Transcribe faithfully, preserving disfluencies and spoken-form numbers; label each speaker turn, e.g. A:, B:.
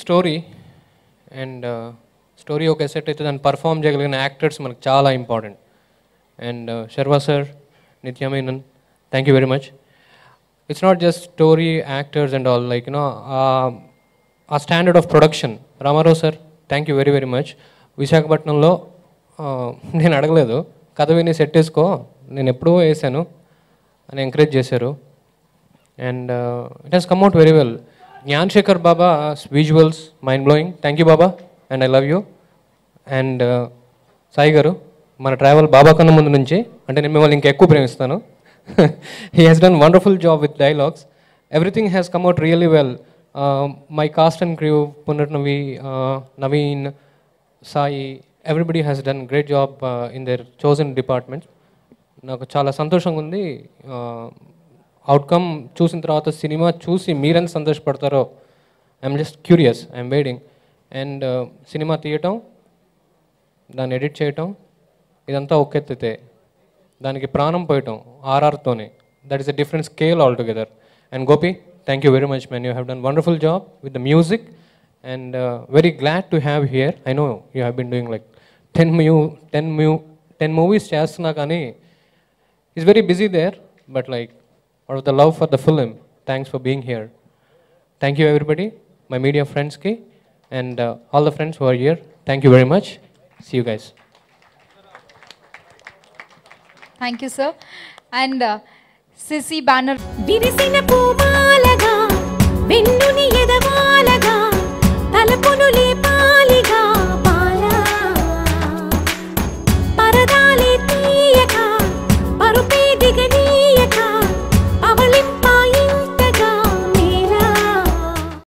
A: Story and story ఒక set అయితే దాన్ని పర్ఫామ్ చేయగలిగిన యాక్టర్స్ మనకు చాలా important. And Sharwa sir, Nithya Menen, thank you very much. It's not just story, actors and all, like you know a standard of production. Ramarao sir, thank you very very much. విశాఖపట్నంలో నేను అడగలేదు, కథ విని సెట్ వేసుకో, నేను ఎప్పుడూ వేసాను అని ఎంకరేజ్ చేశారు. And it has come out very well. Gnan Shekar Baba visuals mind blowing, thank you Baba and I love you. And Sai గారు, మన ట్రావెల్ బాబా కన్నా ముందు నుంచి, అంటే నేను మిమ్మల్ని ఇంకా ఎక్కువ ప్రేమిస్తాను. He has done wonderful job with dialogues. Everything has come out really well. My cast and crew, Punarnavi, Naveen, Sai, everybody has done great job in their chosen departments. నాకు చాలా సంతోషంగా ఉంది. అవుట్కమ్ చూసిన తర్వాత సినిమా చూసి మీరెంత సంతోషపడతారో I'm just curious, I'm waiting. And సినిమా తీయటం, దాన్ని ఎడిట్ చేయటం, ఇదంతా ఒక ఎత్తితే దానికి ప్రాణం పోయటం ఆర్ఆర్తోనే, that is a different scale altogether. And Gopi, thank you very much man, you have done wonderful job with the music and very glad to have here. I know you have been doing like ten mu ten mu ten movies చేస్తున్నా కానీ is very busy there, but like out of the love for the film, thanks for being here. Thank you everybody, my media friends ki, and uh, all the friends who are here, thank you very much. See you guys.
B: Thank you sir. And uh, Sissy banner
C: విరిసిన పూమాలగా వెన్నుని ఎదవాలగా తలపును లేప